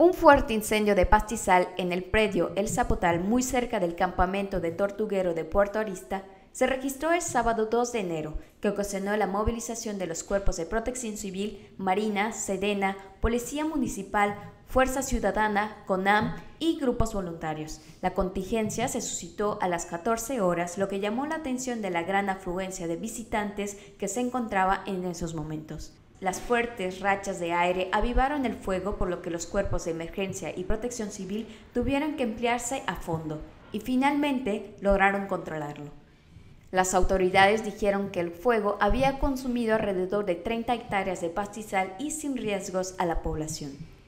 Un fuerte incendio de pastizal en el predio El Zapotal, muy cerca del campamento de tortuguero de Puerto Arista, se registró el sábado 2 de enero, que ocasionó la movilización de los cuerpos de Protección Civil, Marina, Sedena, Policía Municipal, Fuerza Ciudadana, CONAM y grupos voluntarios. La contingencia se suscitó a las 14 horas, lo que llamó la atención de la gran afluencia de visitantes que se encontraba en esos momentos. Las fuertes rachas de aire avivaron el fuego, por lo que los cuerpos de emergencia y protección civil tuvieron que emplearse a fondo y finalmente lograron controlarlo. Las autoridades dijeron que el fuego había consumido alrededor de 30 hectáreas de pastizal y sin riesgos a la población.